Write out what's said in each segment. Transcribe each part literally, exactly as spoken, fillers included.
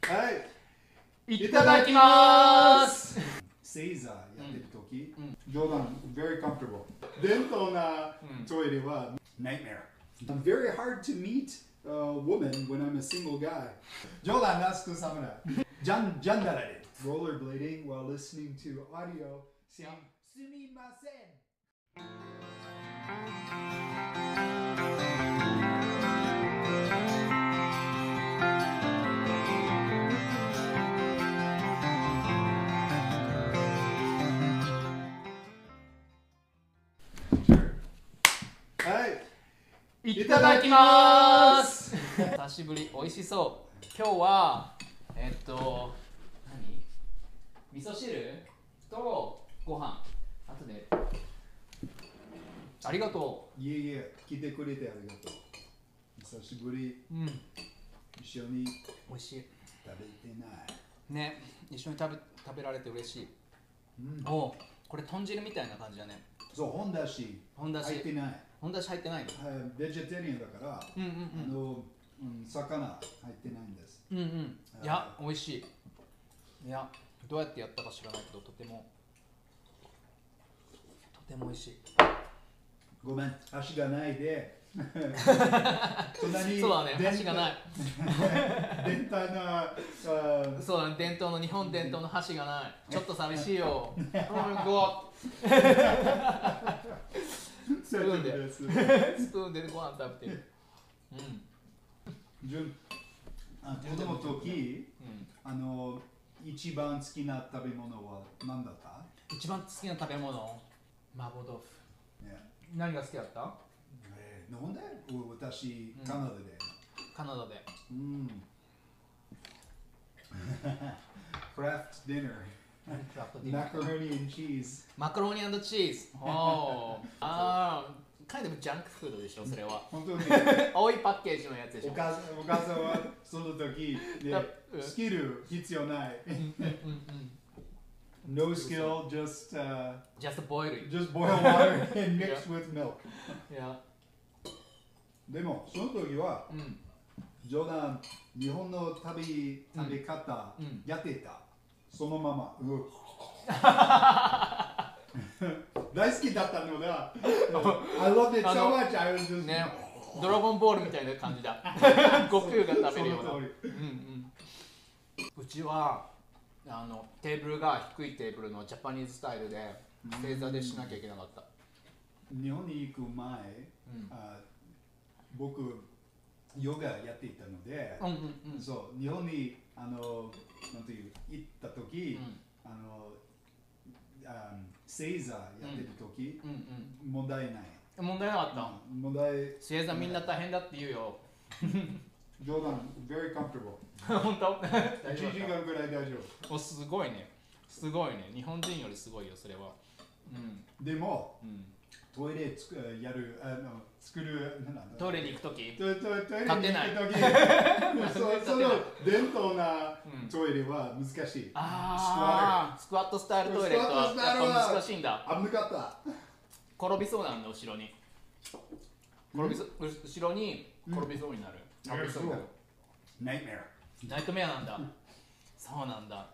はい、 いただきます。 セイザーやってるとき、冗談、very comfortable。伝統なトイレは nightmare。I'm very hard to meet a woman when I'm a single guy。冗談なすくさむら。ジャン、ジャンダラで。rollerblading while listening to audio saying すみません。 いただきます。久しぶり、美味しそう。今日はえっと何？味噌汁とご飯。あとでありがとう。いえいえ、来てくれてありがとう。久しぶり。うん。一緒に美味しい。 食べてない。 ね、一緒に食べ食べられて嬉しい。うん、お、これ豚汁みたいな感じだね。 そう、本だし。 本だし。 入ってない。 本だし入ってないの？ はい、ベジタリアンだから、うんうんうん、あの、うん、魚入ってないんです。 うんうん。いや、美味しい。いや、どうやってやったか知らないけど、とてもとても美味しい。 ごめん、足がないで。 そうだね、箸がない。 伝統な、 そうだね、伝統の日本伝統の箸がない。ちょっと寂しいよ。うん、ご。スプーンでスプーンでご飯食べてる。うん。 じゅん、あ、子供の時、うん、あの一番好きな食べ物は何だった？ 一番好きな食べ物、麻婆豆腐。ね、何が好きだった？ えー、なんで？私、カナダで。 カナダで。 うん。クラフトディナー。Macaroni and cheese。 マカロニ&チーズ。おお。ああ、kind of junk food でしょ、それは。 本当に。 青いパッケージのやつでしょ。 お母さん、お母さんはその時、ね、スキル必要ない。No skill, just uh, just boil it. Just boil water and mix with milk. Yeah. でも、その時は、冗談、日本の食べ食べ方やってた。そのまま、う大好きだったのだ。I loved it so much. I was just ね、ドラゴンボールみたいな感じだ。悟空が食べるような。うんうん。うちはあのテーブルが低いテーブルのジャパニーズスタイルで正座でしなきゃいけなかった。 日本に行く前、うん、あ僕ヨガやっていたので、うんうんうん、そう日本にあのなんていう行った時、うん、あのあ正座やってる時、うんうんうん、問題ない。 問題なかった。 うん、問題。 正座みんな大変だって言うよ。 冗談、very comfortable。 本当？ いちじかんぐらい大丈夫。 お、すごいね。すごいね。日本人よりすごいよ、それは。 うん、でも、うん、トイレつくやるあの作るトイレに行くときトイレに行くときその伝統なトイレは難しい。 ああ、スクワットスタイルトイレットはやっぱ難しいんだ。 危なかった。 転びそうなんだ、後ろに。転びそ後ろに転びそうになる。 ナイトメア。 ナイトメアなんだ。そうなんだ。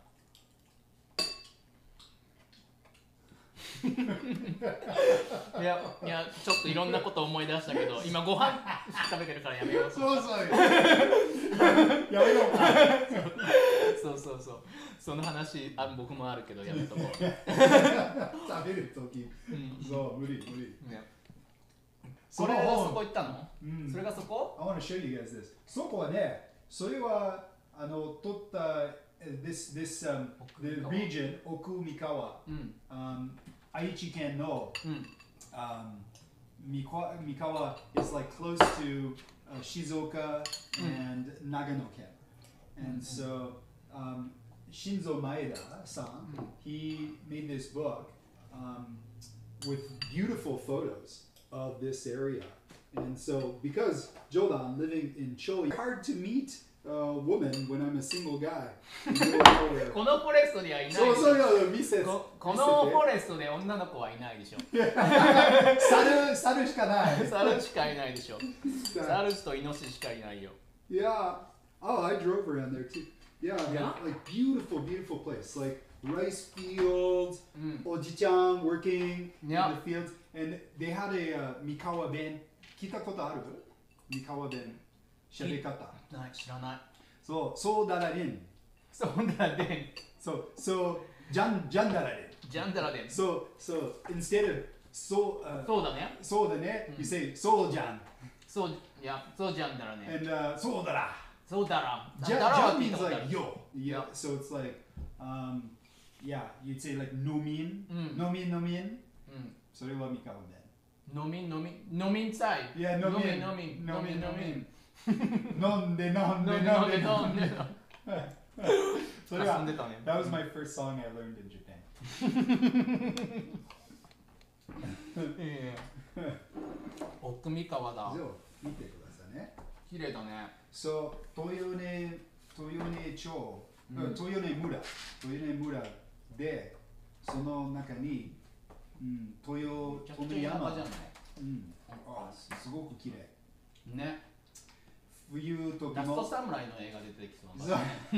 いや、いや、ちょっといろんなこと思い出したけど、今ご飯食べてるからやめよう。 そうそう。やめようか。 そうそうそう。その話、あ、僕もあるけどやめとこう。食べるとき、そう無理無理。 それがそこ行ったの？それがそこ？ I want to show you guys this。そこはね、それはあの取った this this um the region 奥三河、um 愛知県の um 三河三河 is like close to uh, Shizuoka and Nagano県。And so um Shinzo Maeda-san, he made this book um with beautiful photos of this area. And so, because Jodan living in Choi, hard to meet a woman when I'm a single guy. このフォレストにはいない。 そうそうよ、見せ。 ここのフォレストで女の子はいないでしょ。 猿、猿しかない。 猿しかいないでしょ。猿とイノシシしかいないよ。 Yeah. Oh, I drove around there too. Yeah, Yeah? like, like beautiful, beautiful place. Like rice fields, うん Oji-chan working Yeah. in the fields, and they had a uh, Mikawa ben. 聞いたことある Mikawa ben 喋り方。 ない知らないそう、そうだらりん。 そうだねそう、そう、じゃん、じゃんだらりん。 ジャンダラで So, so instead of そう、uh, そうだねそうだね、you say そうじゃん。 そういやそうじゃんだらね And uh, そうだら。 そうだら Jan, だらは Jan 聞いた means ことあ like る yo. Yeah. Yeah. So it's like, um, yeah, you'd say like nomin, Mm. nomin, nomin. うんそれはミカワベ飲み飲み飲みんさいン。いや、飲み、 飲み飲み飲み飲み飲んで飲んで飲んで飲んで飲んで。それは、 遊んでたね that was my first song I learned in Japan. ええ奥三河だそう、見てくださいね。 綺麗だね So, 豊根、豊根町、 うん豊根村、豊根村で、その中に、うん、豊めちゃくちゃ田舎山じゃないうん、あすごく綺麗。 ね冬時ラストのサムライの映画出てきそうそう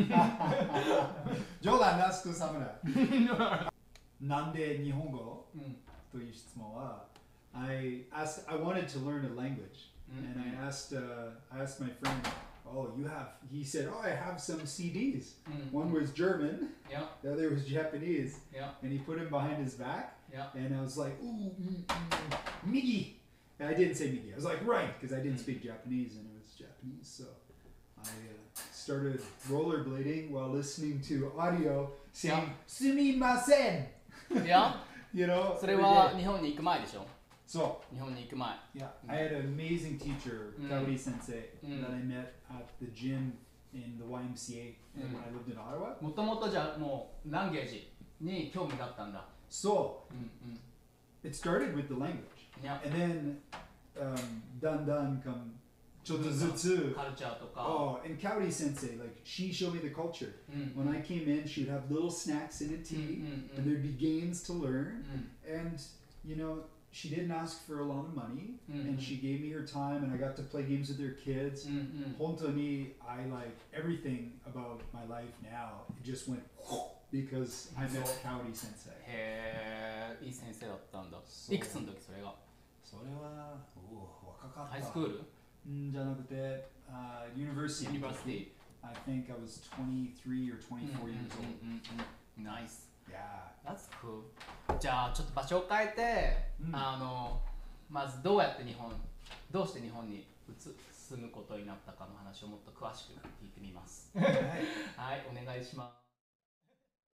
冗談ラストサムライなんで日本語うんという質問は I asked I wanted to learn a language and I asked uh, I asked my friend oh you have he said oh I have some C Ds うん one was German いや the other was Japanese いや and he put him behind his back いや and I was like ooh mm, mm, Migi and I didn't say Migi I was like right because I didn't speak Japanese and it was Japanese so I uh, started rollerblading while listening to audio saying sumimasen いや you know それ every は day. 日本に行く前でしょ So 日本に行く前 yeah I had an amazing teacher Mm. Kaori sensei Mm. that I met at the gym in the Y M C A when Mm. I lived in Ottawa もともとじゃあもうランゲージに興味があったんだ so うんうん it started with the language いや and then um, dan dan come ちょっとずつカルチャーとか oh and Kaori sensei like she showed me the culture うん when I came in she would have little snacks in a うん tea うん and there'd be games to learn うん and you know she didn't ask for a lot of money Mm. and she gave me her time and I got to play games with their kids うんうん本当に I like everything about my life now it just went because I met Kaori sensei へえいい先生だったんだそういくつの時それがそれはおお若かったハイスクールんじゃなくて、uh, university ユニバーシティ I think I was twenty-three or twenty-four years old うんうんうんうんナイス yeah That's cool じゃあちょっと場所を変えて、 うんあのまずどうやって日本どうして日本に移住むことになったかの話をもっと詳しく聞いてみますはいお願いします